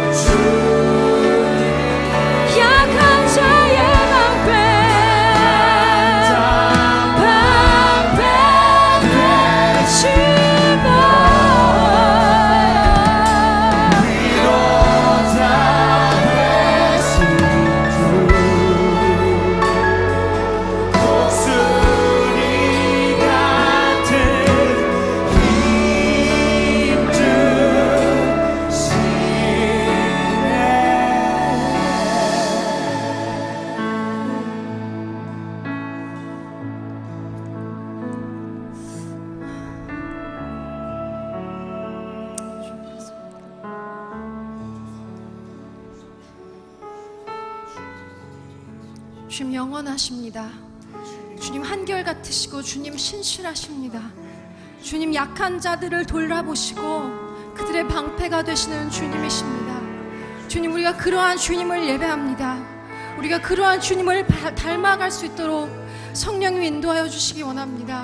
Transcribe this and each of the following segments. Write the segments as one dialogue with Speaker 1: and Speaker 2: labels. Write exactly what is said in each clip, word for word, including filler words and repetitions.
Speaker 1: 주님 영원하십니다. 주님 한결같으시고 주님 신실하십니다. 주님 약한 자들을 돌아보시고 그들의 방패가 되시는 주님이십니다. 주님, 우리가 그러한 주님을 예배합니다. 우리가 그러한 주님을 닮아갈 수 있도록 성령이 인도하여 주시기 원합니다.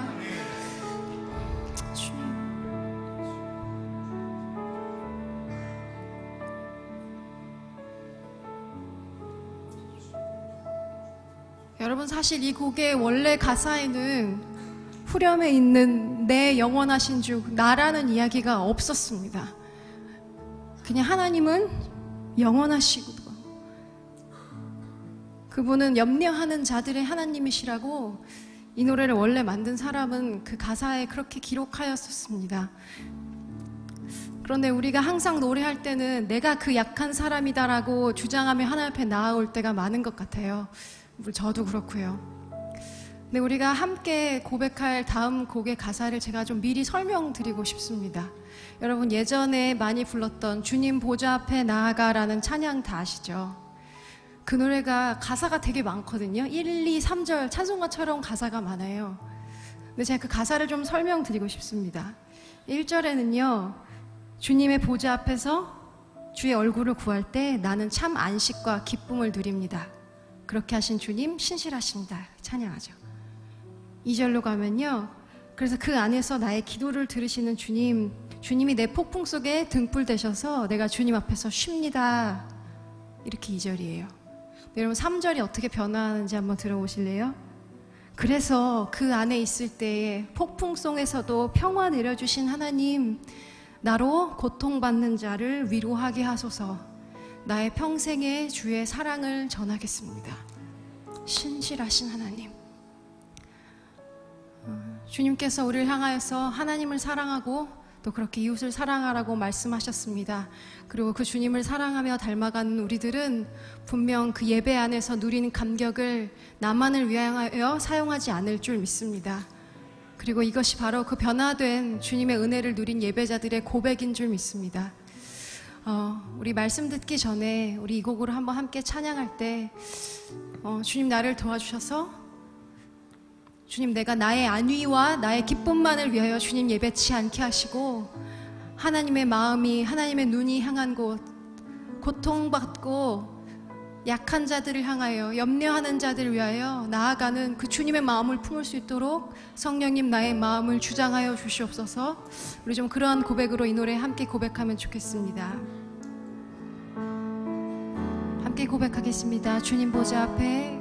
Speaker 1: 주님. 여러분, 사실 이 곡의 원래 가사에는 후렴에 있는 내 영원하신 주, 나라는 이야기가 없었습니다. 그냥 하나님은 영원하시고 그분은 염려하는 자들의 하나님이시라고 이 노래를 원래 만든 사람은 그 가사에 그렇게 기록하였었습니다. 그런데 우리가 항상 노래할 때는 내가 그 약한 사람이다라고 주장하며 하나님 앞에 나아올 때가 많은 것 같아요. 저도 그렇고요. 근데 우리가 함께 고백할 다음 곡의 가사를 제가 좀 미리 설명드리고 싶습니다. 여러분, 예전에 많이 불렀던 주님 보좌 앞에 나아가라는 찬양 다 아시죠? 그 노래가 가사가 되게 많거든요. 일, 이, 삼 절 찬송가처럼 가사가 많아요. 근데 제가 그 가사를 좀 설명드리고 싶습니다. 일 절에는요, 주님의 보좌 앞에서 주의 얼굴을 구할 때 나는 참 안식과 기쁨을 누립니다. 그렇게 하신 주님 신실하십니다. 찬양하죠. 이 절로 가면요, 그래서 그 안에서 나의 기도를 들으시는 주님, 주님이 내 폭풍 속에 등불 되셔서 내가 주님 앞에서 쉽니다. 이렇게 이 절이에요. 여러분, 삼 절이 어떻게 변화하는지 한번 들어보실래요? 그래서 그 안에 있을 때에 폭풍 속에서도 평화 내려주신 하나님, 나로 고통받는 자를 위로하게 하소서. 나의 평생에 주의 사랑을 전하겠습니다. 신실하신 하나님, 주님께서 우리를 향하여서 하나님을 사랑하고 또 그렇게 이웃을 사랑하라고 말씀하셨습니다. 그리고 그 주님을 사랑하며 닮아가는 우리들은 분명 그 예배 안에서 누리는 감격을 나만을 위하여 사용하지 않을 줄 믿습니다. 그리고 이것이 바로 그 변화된 주님의 은혜를 누린 예배자들의 고백인 줄 믿습니다. 어, 우리 말씀 듣기 전에 우리 이 곡으로 한번 함께 찬양할 때 어, 주님 나를 도와주셔서 주님, 내가 나의 안위와 나의 기쁨만을 위하여 주님 예배치 않게 하시고 하나님의 마음이, 하나님의 눈이 향한 곳, 고통받고 약한 자들을 향하여, 염려하는 자들을 위하여 나아가는 그 주님의 마음을 품을 수 있도록 성령님 나의 마음을 주장하여 주시옵소서. 우리 좀 그러한 고백으로 이 노래 함께 고백하면 좋겠습니다. 함께 고백하겠습니다. 주님 보좌 앞에,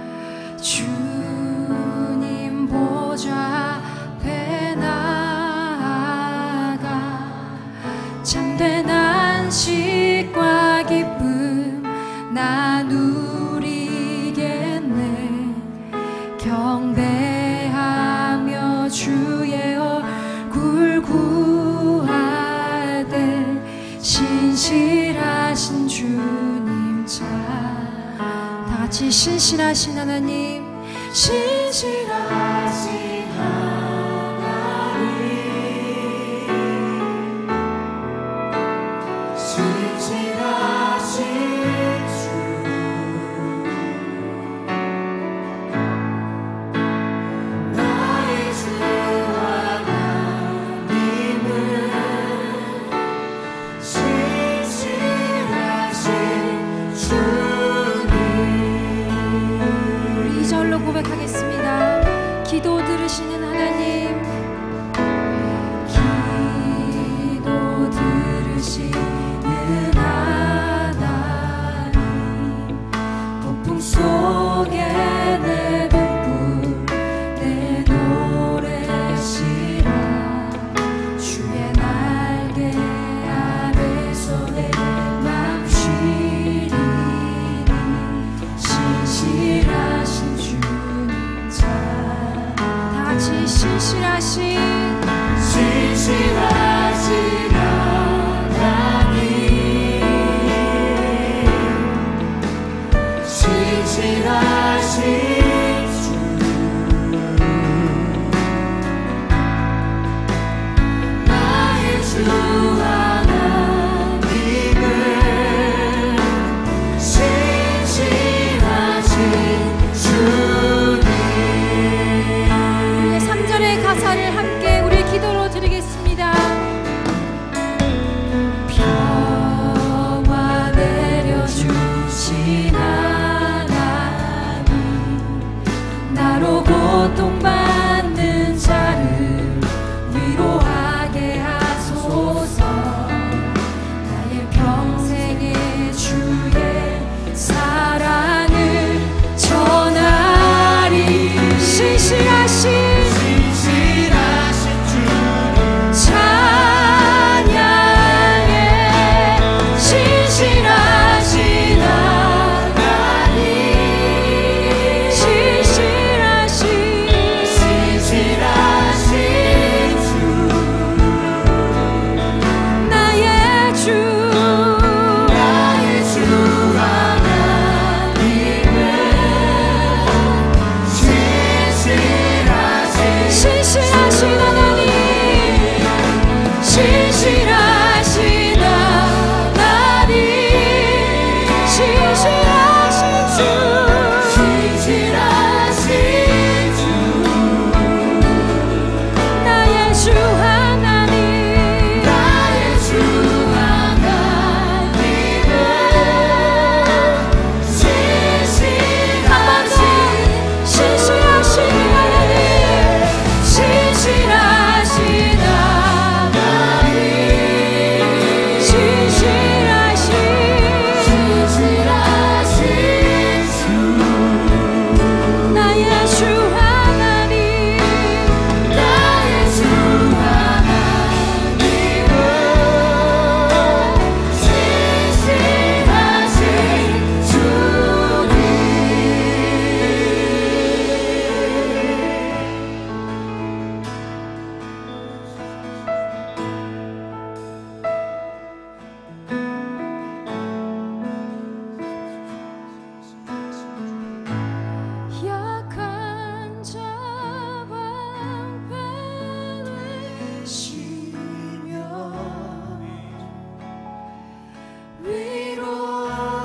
Speaker 1: 주님 보좌 앞에 나아가 참된 안식과 기쁨 나 누리겠네. 경배하며 주의 얼굴 구할 때 신실하신 주님 자, 다 같이 신실하신 하나님, 신실하신 하나님, 신실하신 주, 나의 주 하나님은 신실하신 주님. 우리 이 절로 고백하겠습니다. 기도 들으시는 하나님, 기도 들으시는 하나님,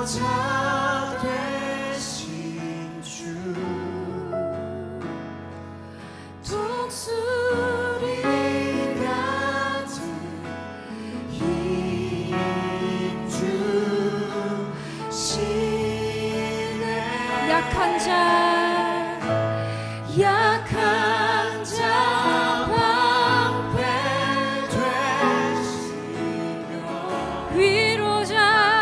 Speaker 1: 약한 자 약한 자 방패 되시며 위로자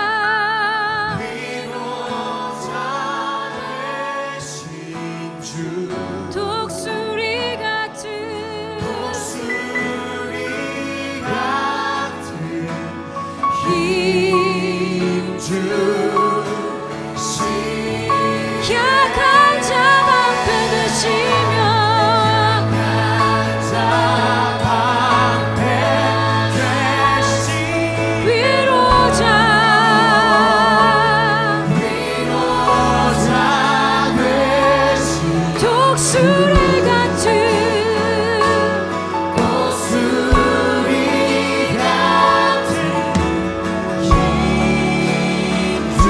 Speaker 1: 위로자 되신 주 독수리 같은 독수리 같은 힘주 약한 자 방패 되시며 약한 자 방패 되시 위로자 위로자 되시 독수리 같은 독수리 같은 힘주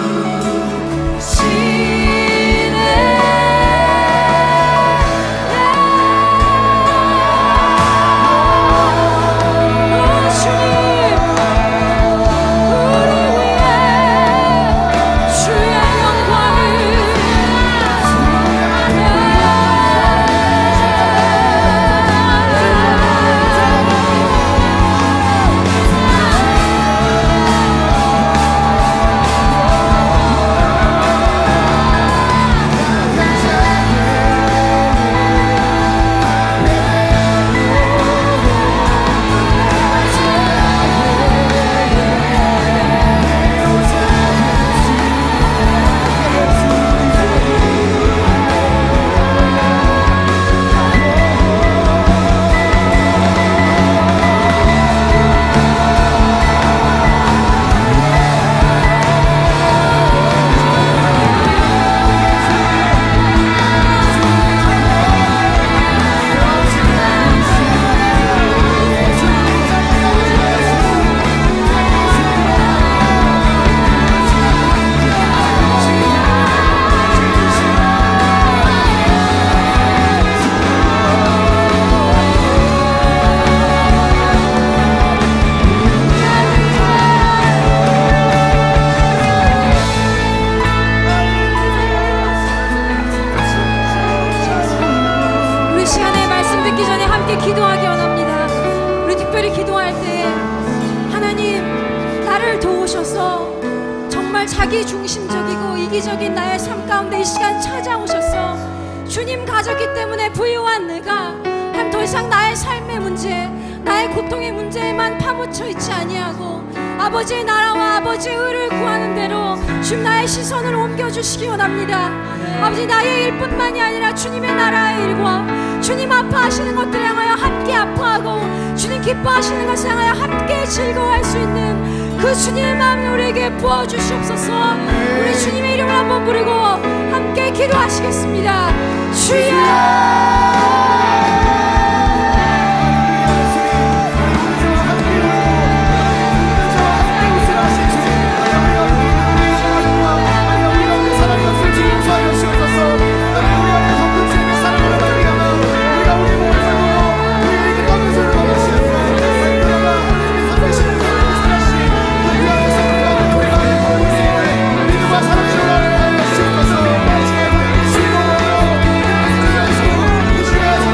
Speaker 1: 기도하기 원합니다. 우리 특별히 기도할 때 하나님 나를 도우셔서 정말 자기 중심적이고 이기적인 나의 삶 가운데 이 시간 찾아오셔서 주님 가졌기 때문에 부유한 내가 한 더 이상 나의 삶의 문제 나의 고통의 문제에만 파묻혀 있지 아니하고 아버지의 나라와 아버지의 의를 구하는 대로 주님 나의 시선을 옮겨주시기 원합니다. 아버지 나의 일뿐만이 아니라 주님의 나라의 일과 주님 아파하시는 것들을 향하여 함께 아파하고 주님 기뻐하시는 것을 향하여 함께 즐거워할 수 있는 그 주님의 마음을 우리에게 부어주시옵소서. 우리 주님의 이름을 한번 부르고 함께 기도하시겠습니다. 주여
Speaker 2: Let's go.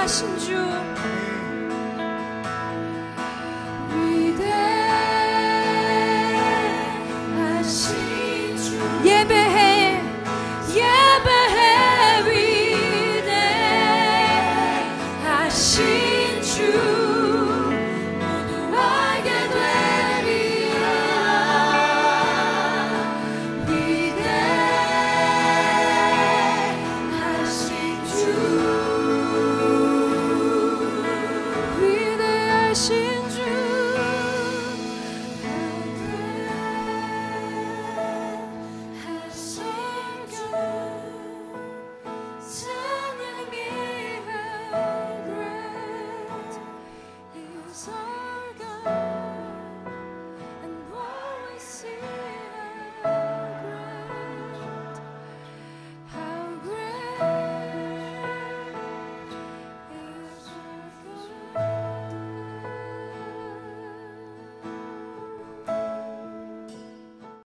Speaker 1: 살아계신 주